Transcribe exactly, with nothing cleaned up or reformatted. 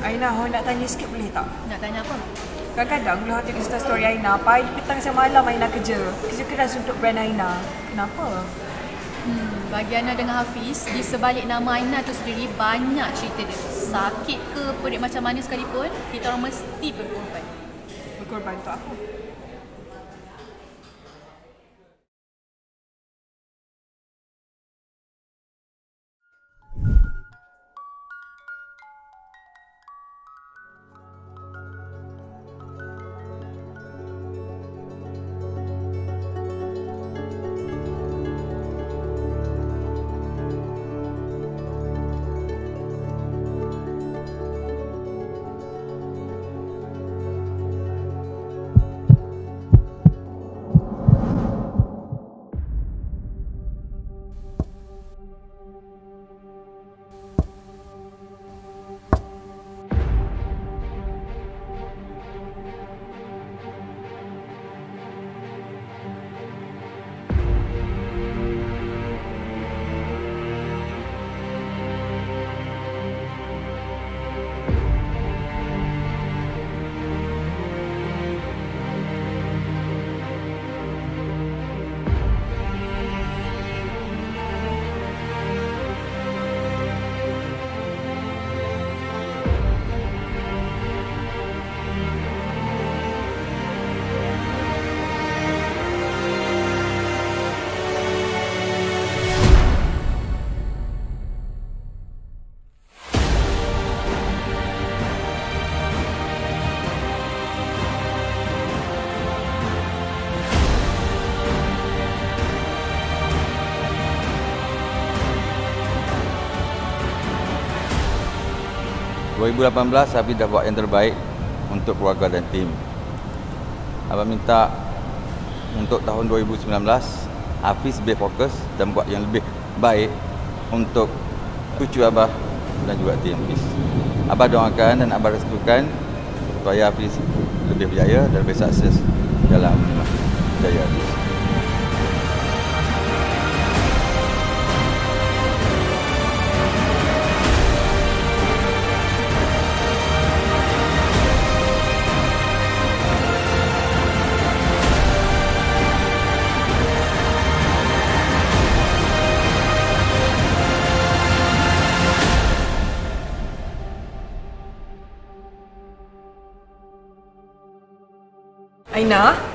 Aina, Hoi nak tanya sikit boleh tak? Nak tanya apa? Kadang-kadang bila Hoi tengok Insta story Aina, pagi, petang, siang malam Aina kerja. Kerja keras untuk brand Aina. Kenapa? Hmm, bagi Aina dengan Hafiz, di sebalik nama Aina tu sendiri banyak cerita dia. Sakit ke, perit macam mana sekalipun, kita orang mesti berkorban. Berkorban untuk apa? dua ribu lapan belas Hafiz dah buat yang terbaik untuk keluarga dan tim. Abang minta untuk tahun dua ribu sembilan belas Hafiz lebih fokus dan buat yang lebih baik untuk cucu Abah dan juga tim Hafiz. Abah doakan dan Abah restukan supaya Hafiz lebih berjaya dan lebih sukses dalam jaya Hafiz. Aina?